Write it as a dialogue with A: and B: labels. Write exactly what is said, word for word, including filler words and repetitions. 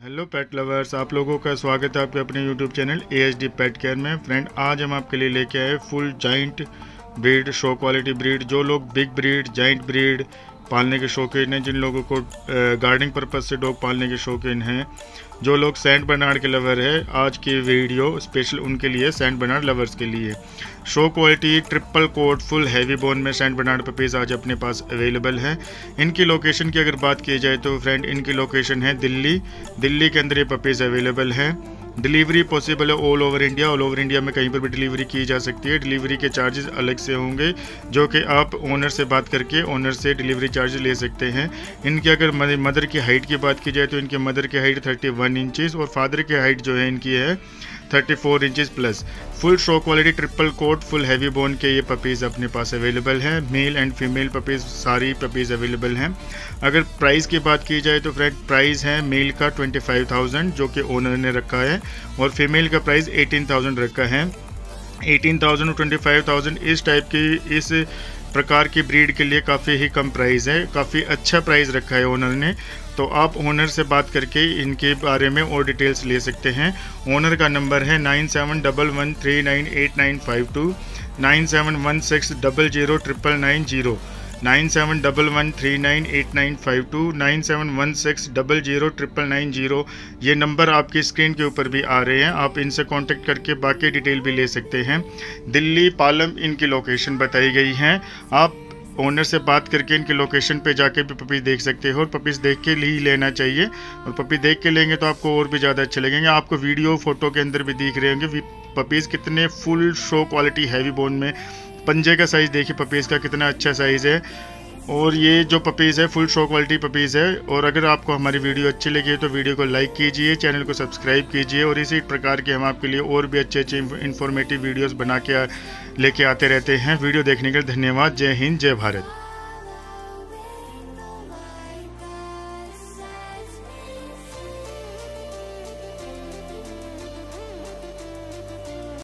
A: Hello पेट lovers, आप लोगों का स्वागत है आपके अपने YouTube channel A H D pet care में। फ्रेंड, आज हम आपके लिए लेके आए full giant breed, show quality breed. जो लोग बिग ब्रीड, जाइंट ब्रीड पालने के शौकीन हैं, जिन लोगों को गार्डनिंग पर्पज से डॉग पालने के शौकीन हैं, जो लोग सेंट बर्नार्ड के लवर है, आज की वीडियो स्पेशल उनके लिए, सेंट बर्नार्ड लवर्स के लिए। Show quality triple coat full heavy bone में सेंट बर्नार्ड पपीज़ आज अपने पास अवेलेबल हैं। इनकी लोकेशन की अगर बात की जाए तो फ्रेंड, इनकी लोकेशन है दिल्ली। दिल्ली के अंदर ये पपीज़ अवेलेबल हैं। डिलीवरी पॉसिबल है all over India. All over India में कहीं पर भी डिलीवरी की जा सकती है। डिलीवरी के चार्जेस अलग से होंगे, जो कि आप ओनर से बात करके ओनर से डिलीवरी चार्जेस ले सकते हैं। इनकी अगर मदर की हाइट की बात की जाए तो इनके मदर की हाइट थर्टी वन इंचज़ और फादर की हाइट जो है इनकी है thirty four inches plus. Full show quality triple coat full heavy bone के ये पपीज़ अपने पास अवेलेबल हैं। मेल एंड फीमेल पपीज़ सारी पपीज़ अवेलेबल हैं। अगर प्राइस की बात की जाए तो फ्रेंड, प्राइस है मेल का ट्वेंटी फाइव थाउजेंड जो कि ओनर ने रखा है, और फीमेल का प्राइस एटीन थाउजेंड रखा है। एटीन थाउजेंड और ट्वेंटी फाइव थाउजेंड इस टाइप की, इस प्रकार की ब्रीड के लिए काफ़ी ही कम प्राइस है। काफ़ी अच्छा प्राइस रखा है ओनर ने। तो आप ओनर से बात करके इनके बारे में और डिटेल्स ले सकते हैं। ओनर का नंबर है nine seven double one three nine eight nine five two, nine seven one six double zero triple nine zero, nine seven double one three nine eight nine five two, nine seven one six double zero triple nine zero. ये number आपकी screen के ऊपर भी आ रहे हैं। आप इनसे contact करके बाकी डिटेल भी ले सकते हैं। दिल्ली पालम इनकी लोकेशन बताई गई है। आप ओनर से बात करके इनके लोकेशन पे जाके भी पपीज़ देख सकते हो, और पपीज़ देख के ही लेना चाहिए। और पपी देख के लेंगे तो आपको और भी ज़्यादा अच्छे लगेंगे। आपको वीडियो फोटो के अंदर भी दिख रहे होंगे पपीज़ कितने full show quality heavy bone में। पंजे का साइज़ देखिए पपीज़ का कितना अच्छा साइज़ है। और ये जो पपीज़ है फुल शो क्वालिटी पपीज़ है। और अगर आपको हमारी वीडियो अच्छी लगी तो वीडियो को लाइक कीजिए, चैनल को सब्सक्राइब कीजिए, और इसी प्रकार के हम आपके लिए और भी अच्छे अच्छे इन्फॉर्मेटिव वीडियोस बना के लेके आते रहते हैं। वीडियो देखने के लिए धन्यवाद। जय हिंद, जय भारत।